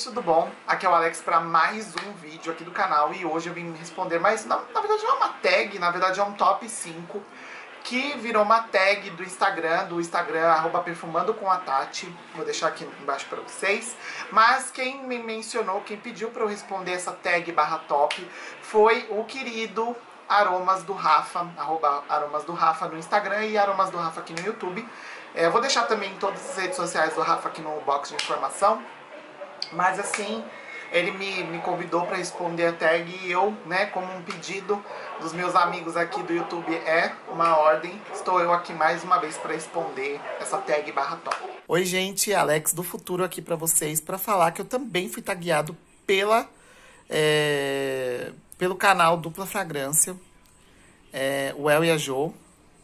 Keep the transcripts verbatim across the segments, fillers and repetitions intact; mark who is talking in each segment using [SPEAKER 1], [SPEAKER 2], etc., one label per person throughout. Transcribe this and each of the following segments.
[SPEAKER 1] gente, tudo bom? Aqui é o Alex para mais um vídeo aqui do canal e hoje eu vim responder mais, na, na verdade não é uma tag, na verdade é um top cinco que virou uma tag do Instagram, do Instagram arroba perfumando com a Tati, vou deixar aqui embaixo para vocês, mas quem me mencionou, quem pediu para eu responder essa tag barra top foi o querido Aromas do Rafa, arroba Aromas do Rafa no Instagram e Aromas do Rafa aqui no YouTube. É, eu vou deixar também todas as redes sociais do Rafa aqui no box de informação. Mas assim, ele me, me convidou para responder a tag e eu, né, como um pedido dos meus amigos aqui do YouTube é uma ordem, estou eu aqui mais uma vez para responder essa tag barra top. Oi gente, Alex do futuro aqui para vocês, para falar que eu também fui tagueado pela, é, pelo canal Dupla Fragrância, é, o El e a Jo,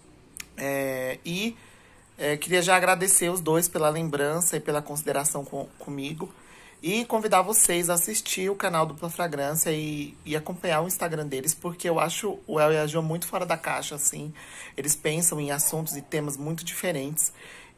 [SPEAKER 1] é, e é, queria já agradecer os dois pela lembrança e pela consideração com, comigo. E convidar vocês a assistir o canal Dupla Fragrância e, e acompanhar o Instagram deles, porque eu acho o El e a Jo muito fora da caixa, assim. Eles pensam em assuntos e temas muito diferentes.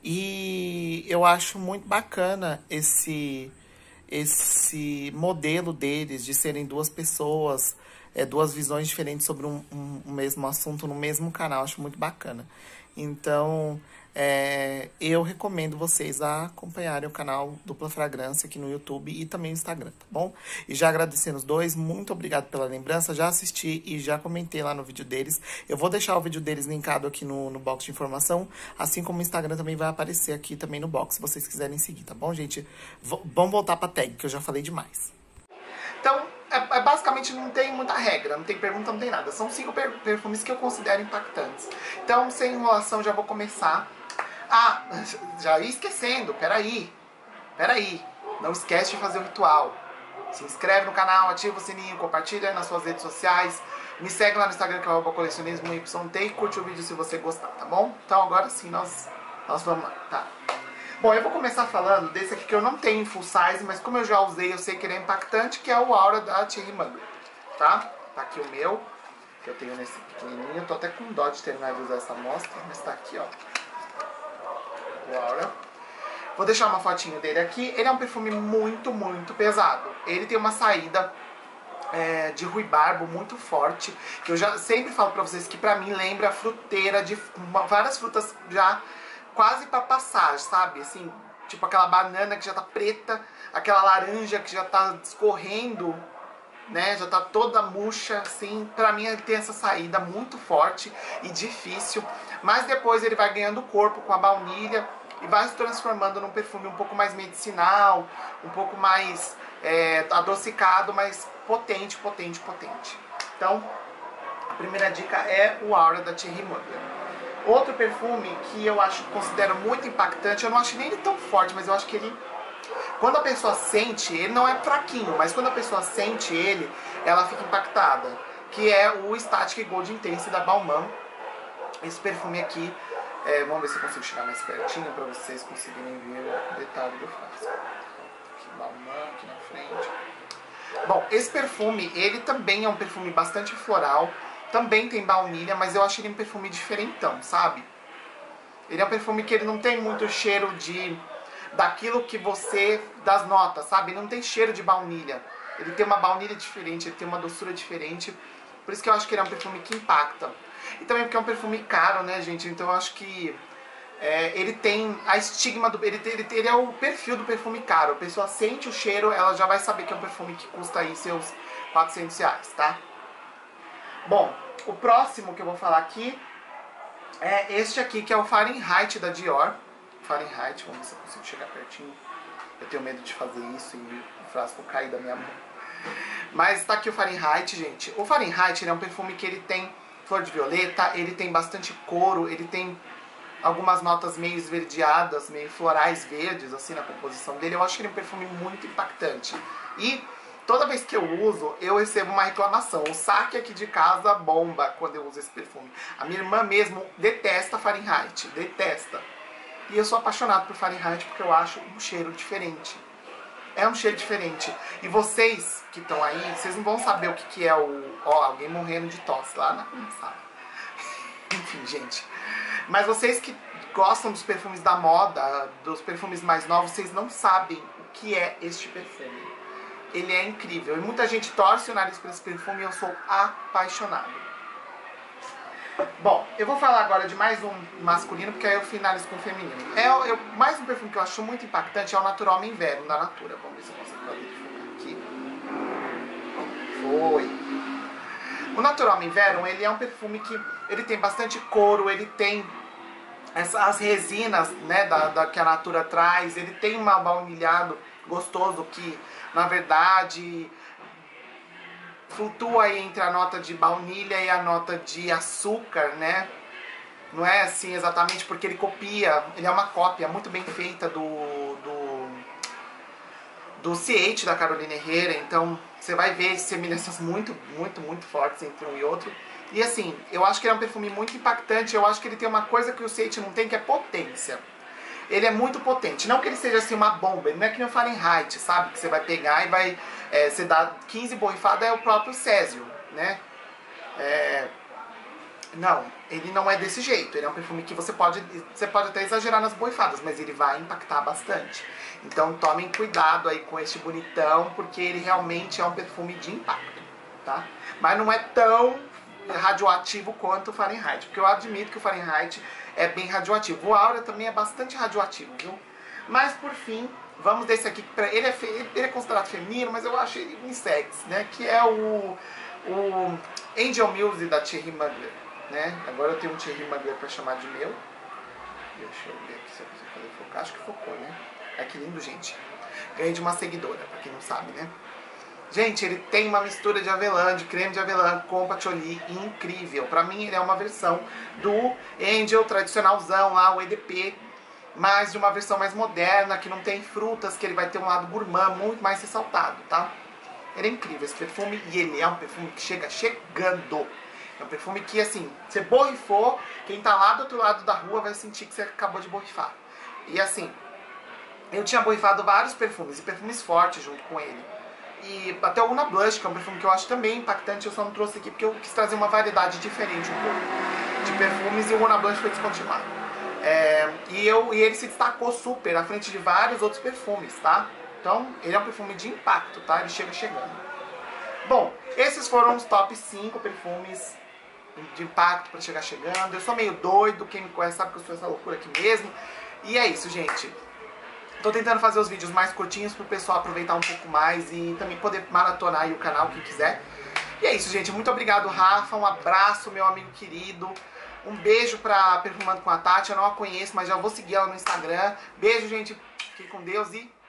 [SPEAKER 1] E eu acho muito bacana esse, esse modelo deles de serem duas pessoas, é, duas visões diferentes sobre um, um, um mesmo assunto no mesmo canal. Acho muito bacana. Então, é, eu recomendo vocês a acompanharem o canal Dupla Fragrância aqui no YouTube e também no Instagram, tá bom? E já agradecendo os dois, muito obrigado pela lembrança, já assisti e já comentei lá no vídeo deles. Eu vou deixar o vídeo deles linkado aqui no, no box de informação, assim como o Instagram também vai aparecer aqui também no box, se vocês quiserem seguir, tá bom, gente? V vamos voltar pra tag, que eu já falei demais. Então, é, é, basicamente não tem muita regra, não tem pergunta, não tem nada. São cinco per perfumes que eu considero impactantes. Então, sem enrolação, já vou começar. Ah, já ia esquecendo, peraí, peraí, não esquece de fazer o ritual. Se inscreve no canal, ativa o sininho, compartilha nas suas redes sociais, me segue lá no Instagram que é o arroba colecionismo Y T e curte o vídeo se você gostar, tá bom? Então agora sim, nós, nós vamos lá, tá? Bom, eu vou começar falando desse aqui que eu não tenho em full size, mas como eu já usei, eu sei que ele é impactante, que é o Aura da Thierry Mugler, tá? Tá aqui o meu, que eu tenho nesse pequenininho, eu tô até com dó de terminar de usar essa amostra, mas tá aqui, ó. Aura. Vou deixar uma fotinho dele aqui. Ele é um perfume muito, muito pesado. Ele tem uma saída é, de ruibarbo muito forte, que eu já sempre falo pra vocês que pra mim lembra fruteira de uma, várias frutas já quase pra passar, sabe? Assim, tipo aquela banana que já tá preta, aquela laranja que já tá escorrendo, né? Já tá toda murcha, assim. Pra mim ele tem essa saída muito forte e difícil, mas depois ele vai ganhando corpo com a baunilha e vai se transformando num perfume um pouco mais medicinal, um pouco mais é, adocicado, mas potente, potente, potente. Então, a primeira dica é o Aura da Thierry Mugler. Outro perfume que eu acho, considero muito impactante, eu não acho nem ele tão forte, mas eu acho que ele, quando a pessoa sente, ele não é fraquinho, mas quando a pessoa sente ele, ela fica impactada, que é o Static Gold Intense da Balmain. Esse perfume aqui, é, vamos ver se eu consigo chegar mais pertinho para vocês conseguirem ver o detalhe do frasco. Aqui Balmain, aqui na frente. Bom, esse perfume, ele também é um perfume bastante floral, também tem baunilha, mas eu acho ele um perfume diferentão, sabe? Ele é um perfume que ele não tem muito cheiro de daquilo que você, das notas, sabe? Ele não tem cheiro de baunilha. Ele tem uma baunilha diferente, ele tem uma doçura diferente. Por isso que eu acho que ele é um perfume que impacta. E também porque é um perfume caro, né, gente? Então eu acho que é, ele tem a estigma do... Ele, ele, ele é o perfil do perfume caro. A pessoa sente o cheiro, ela já vai saber que é um perfume que custa aí seus quatrocentos reais, tá? Bom, o próximo que eu vou falar aqui é este aqui, que é o Fahrenheit da Dior. Fahrenheit, vamos ver se eu consigo chegar pertinho. Eu tenho medo de fazer isso e o frasco cair da minha mão. Mas tá aqui o Fahrenheit, gente. O Fahrenheit, ele é um perfume que ele tem flor de violeta, ele tem bastante couro, ele tem algumas notas meio esverdeadas, meio florais verdes, assim, na composição dele. Eu acho que ele é um perfume muito impactante. E toda vez que eu uso, eu recebo uma reclamação. O saque aqui de casa bomba quando eu uso esse perfume. A minha irmã mesmo detesta Fahrenheit, detesta. E eu sou apaixonado por Fahrenheit porque eu acho um cheiro diferente. É um cheiro diferente. E vocês que estão aí, vocês não vão saber o que, que é o... Ó, alguém morrendo de tosse lá na sala. Enfim, gente. Mas vocês que gostam dos perfumes da moda, dos perfumes mais novos, vocês não sabem o que é este perfume. Ele é incrível. E muita gente torce o nariz por esse perfume e eu sou apaixonado. Bom, eu vou falar agora de mais um masculino, porque aí eu finalizo com o feminino. É, eu, mais um perfume que eu acho muito impactante é o Natural Homem Inverno, da Natura. Vamos ver se eu consigo fazer ele aqui. Foi. O Natural Homem Inverno, ele é um perfume que ele tem bastante couro, ele tem essa, as resinas, né, da, da, que a Natura traz, ele tem um baunilhado gostoso que, na verdade, flutua aí entre a nota de baunilha e a nota de açúcar, né? Não é assim exatamente porque ele copia, ele é uma cópia muito bem feita do do, do C oito da Carolina Herrera, então você vai ver semelhanças muito, muito, muito fortes entre um e outro. E assim, eu acho que ele é um perfume muito impactante, eu acho que ele tem uma coisa que o C oito não tem, que é potência. Ele é muito potente, não que ele seja assim uma bomba, ele não é que nem o Fahrenheit, sabe? Que você vai pegar e vai, é, você dá quinze borrifadas, é o próprio Césio, né? É, não, ele não é desse jeito, ele é um perfume que você pode, você pode até exagerar nas borrifadas, mas ele vai impactar bastante. Então tomem cuidado aí com este bonitão, porque ele realmente é um perfume de impacto, tá? Mas não é tão radioativo quanto o Fahrenheit, porque eu admito que o Fahrenheit é bem radioativo. O Aura também é bastante radioativo, viu? Mas por fim, vamos desse aqui, pra, ele, é fe, ele é considerado feminino, mas eu acho ele unissex, né? Que é o, o Angel Muse da Thierry Mugler, né? Agora eu tenho um Thierry Mugler pra chamar de meu. Deixa eu ver aqui se eu consigo fazer focar. Acho que focou, né? É que lindo, gente. Ganhei de uma seguidora, pra quem não sabe, né? Gente, ele tem uma mistura de avelã, de creme de avelã com patchouli incrível. Pra mim, ele é uma versão do Angel tradicionalzão lá, o E D P, mas de uma versão mais moderna, que não tem frutas, que ele vai ter um lado gourmand muito mais ressaltado, tá? Ele é incrível esse perfume, e ele é um perfume que chega chegando. É um perfume que, assim, você borrifou, quem tá lá do outro lado da rua vai sentir que você acabou de borrifar. E assim, eu tinha borrifado vários perfumes, e perfumes fortes junto com ele. E até o Una Blush, que é um perfume que eu acho também impactante, eu só não trouxe aqui porque eu quis trazer uma variedade diferente um pouco de perfumes, e o Una Blush foi descontinuado. É, e, eu, e ele se destacou super à frente de vários outros perfumes, tá? Então, ele é um perfume de impacto, tá? Ele chega chegando. Bom, esses foram os top cinco perfumes de impacto pra chegar chegando. Eu sou meio doido, quem me conhece sabe que eu sou essa loucura aqui mesmo. E é isso, gente. Tô tentando fazer os vídeos mais curtinhos pro pessoal aproveitar um pouco mais e também poder maratonar aí o canal, quem quiser. E é isso, gente. Muito obrigado, Rafa. Um abraço, meu amigo querido. Um beijo pra Perfumando com a Tati. Eu não a conheço, mas já vou seguir ela no Instagram. Beijo, gente. Fiquem com Deus e